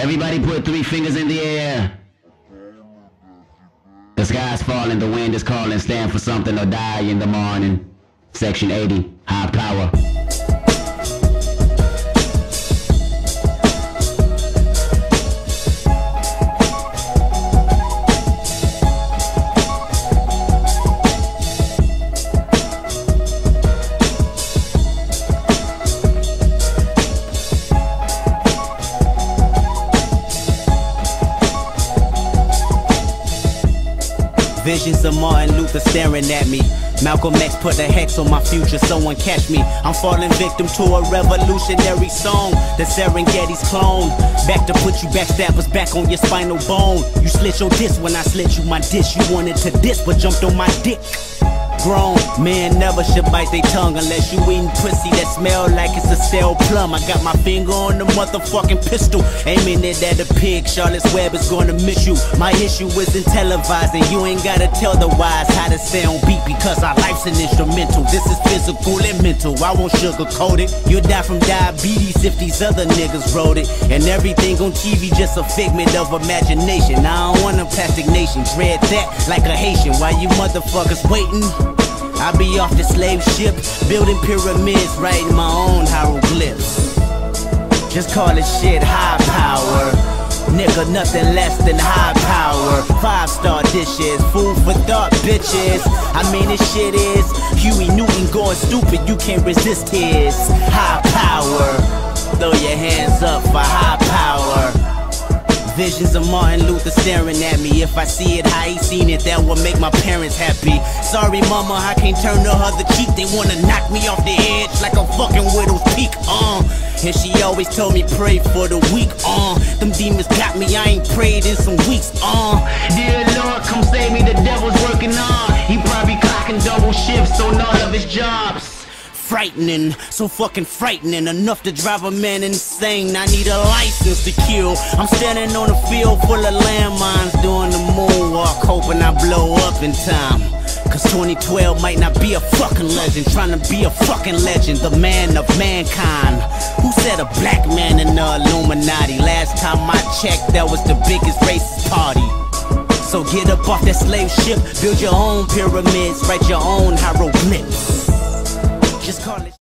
Everybody put 3 fingers in the air. The sky's falling, the wind is calling. Stand for something or die in the morning. Section 80, high power. Visions of Martin Luther staring at me. Malcolm X put a hex on my future, someone catch me. I'm falling victim to a revolutionary song. The Serengeti's clone. Back to put you backstabbers back on your spinal bone. You slit your disc when I slit you my dish. You wanted to diss but jumped on my dick. Grown man never should bite their tongue unless you eating pussy that smell like it's a stale plum. I got my finger on the motherfucking pistol, aiming it at a pig. Charlotte's Web is gonna miss you. My issue isn't televised, and you ain't gotta tell the wise how to stay on beat, because our life's an instrumental. This is physical and mental, I won't sugarcoat it. You'll die from diabetes if these other niggas wrote it. And everything on TV just a figment of imagination. I don't want a plastic nation, dread that like a Haitian. While you motherfuckers waiting, I be off the slave ship, building pyramids, writing my own hieroglyphs. Just call it shit high power. Nigga, nothing less than high power. 5-star dishes, food for thought, bitches. I mean, this shit is Huey Newton going stupid, you can't resist his high power. Throw your hands up for high power. Visions of Martin Luther staring at me. If I see it how he seen it, that will make my parents happy. Sorry mama, I can't turn the other cheek. They wanna knock me off the edge like a fucking widow's peak, And she always told me pray for the weak, Them demons got me, I ain't prayed in some weeks, Dear Lord, come save me, the devil's working on. He probably clocking double shifts on all of his jobs. Frightening, so fucking frightening, enough to drive a man insane. I need a license to kill. I'm standing on a field full of landmines, doing the moonwalk, hoping I blow up in time. Cause 2012 might not be a fucking legend, trying to be a fucking legend, the man of mankind. Who said a black man in the Illuminati? Last time I checked, that was the biggest racist party. So get up off that slave ship, build your own pyramids, write your own hieroglyphs. Just call it